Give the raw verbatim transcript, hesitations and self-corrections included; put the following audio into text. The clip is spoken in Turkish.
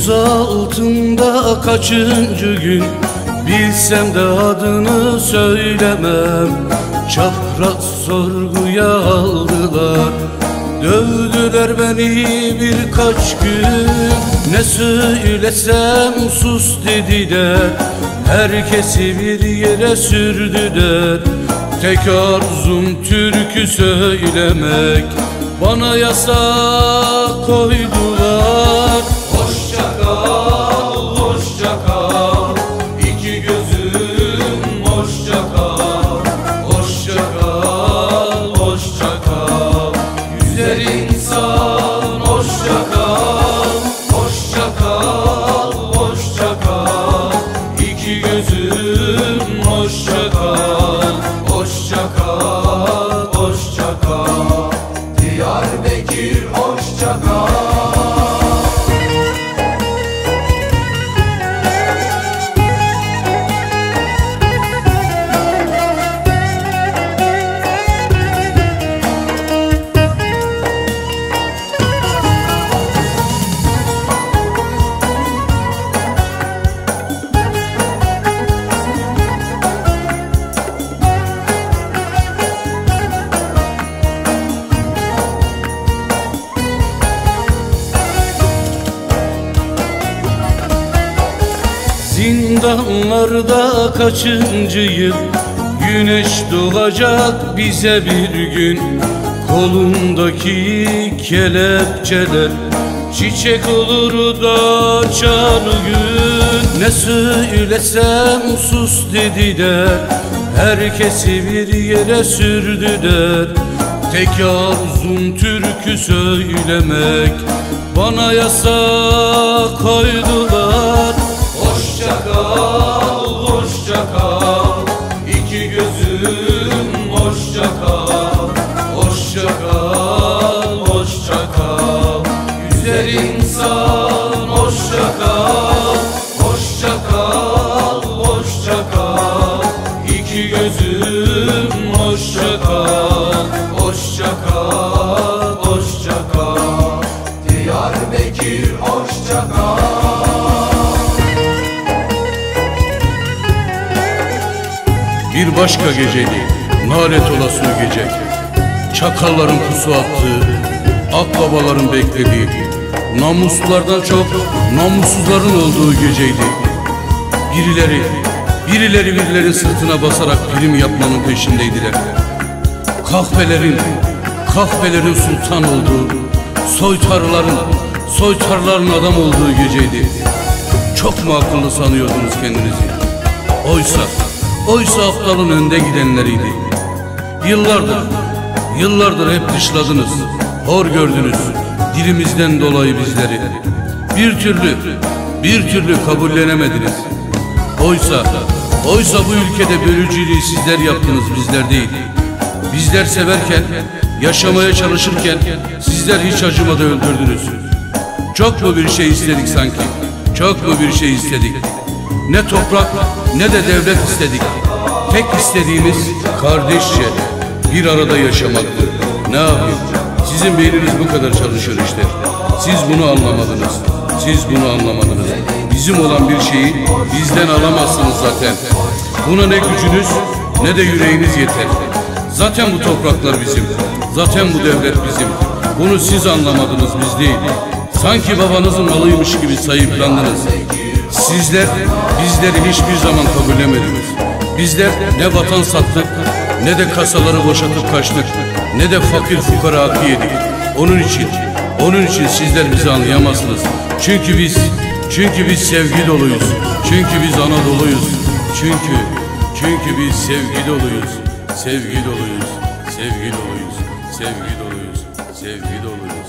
Buz altında kaçıncı gün, bilsem de adını söylemem. Çapraz sorguya aldılar, dövdüler beni birkaç gün. Ne söylesem sus dediler, herkesi bir yere sürdüler. Tek arzum türkü söylemek, bana yasak koydular. Hoşça kal, hoşça kal, iki gözüm hoşça kal. Hoşça kal, hoşça kal, güzel insan hoşça kal. Hoşça kal, hoşça kal, iki gözüm hoşça kal. Hoşça kal, hoşça kal, Diyarbakır hoşça kal. Zindanlarda kaçıncı yıl, güneş doğacak bize bir gün. Kolundaki kelepçeler çiçek olur da açar gün. Ne söylesem sus dediler, herkesi bir yere sürdüler. Tek arzum türkü söylemek, bana yasak koydular. Hoşça kal, hoşça kal, iki gözüm hoşça kal. Hoşça kal, hoşça kal, güzel insan hoşça kal. Hoşça kal, hoşça kal, iki gözüm hoşça kal. Hoşça kal, hoşça kal, Diyarbakır hoşça kal. Bir başka geceydi, nalet olası gece. Çakalların pusu attığı, akbabaların beklediği, namuslulardan çok namussuzların olduğu geceydi. Birileri, birileri birilerinin sırtına basarak prim yapmanın peşindeydiler. Kahvelerin, kahvelerin sultan olduğu, soytarıların, soytarıların adam olduğu geceydi. Çok mu akıllı sanıyordunuz kendinizi? Oysa Oysa aptalın önde gidenleriydi. Yıllardır, yıllardır hep dışladınız, hor gördünüz dilimizden dolayı bizleri. Bir türlü, bir türlü kabullenemediniz. Oysa, oysa bu ülkede bölücülüğü sizler yaptınız, bizler değil. Bizler severken, yaşamaya çalışırken sizler hiç acımadan öldürdünüz. Çok mu bir şey istedik sanki? Çok mu bir şey istedik? Ne toprak ne de devlet istedik. Tek istediğimiz kardeşçe bir arada yaşamaktı. Ne yapayım? Sizin beyniniz bu kadar çalışıyor işte. Siz bunu anlamadınız. Siz bunu anlamadınız. Bizim olan bir şeyi bizden alamazsınız zaten. Buna ne gücünüz ne de yüreğiniz yeter. Zaten bu topraklar bizim. Zaten bu devlet bizim. Bunu siz anlamadınız, biz değil. Sanki babanızın malıymış gibi sahiplandınız. Sizler bizleri hiçbir zaman kabullemediniz. Bizler ne vatan sattık, ne de kasaları boşaltıp kaçtık, ne de fakir fukara hakkı yedik. Onun için, onun için sizler bizi anlayamazsınız. Çünkü biz, çünkü biz sevgi doluyuz. Çünkü biz Anadolu'yuz. Çünkü, çünkü biz sevgi doluyuz. Sevgi doluyuz, sevgi doluyuz, sevgi doluyuz, sevgi doluyuz.